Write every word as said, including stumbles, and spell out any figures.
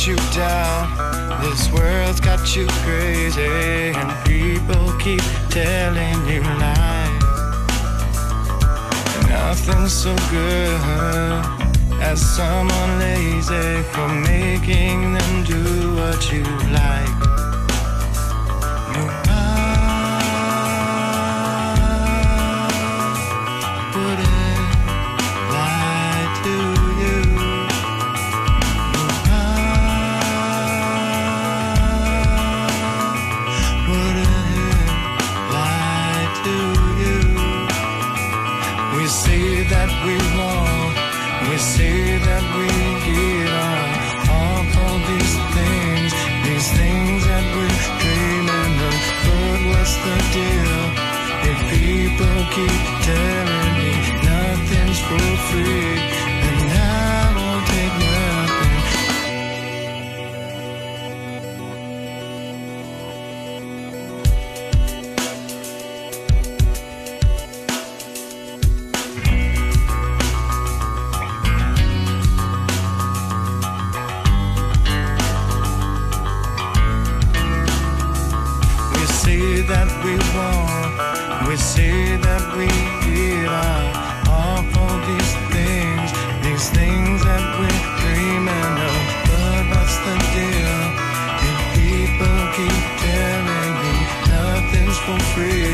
got you down, this world's got you crazy, and people keep telling you lies. Nothing's so good as someone lazy for making them do what you like. No, I wouldn't lie to you. No, I wouldn't lie to you. We say that we won't, we say that we give up all for these things, these things that we're dreaming of. But what's the deal if people keep telling me nothing's for free, and I won't take nothing? That we want, we say that we give up all for these things, these things that we're dreaming of. But what's the deal if people keep telling me nothing's for free?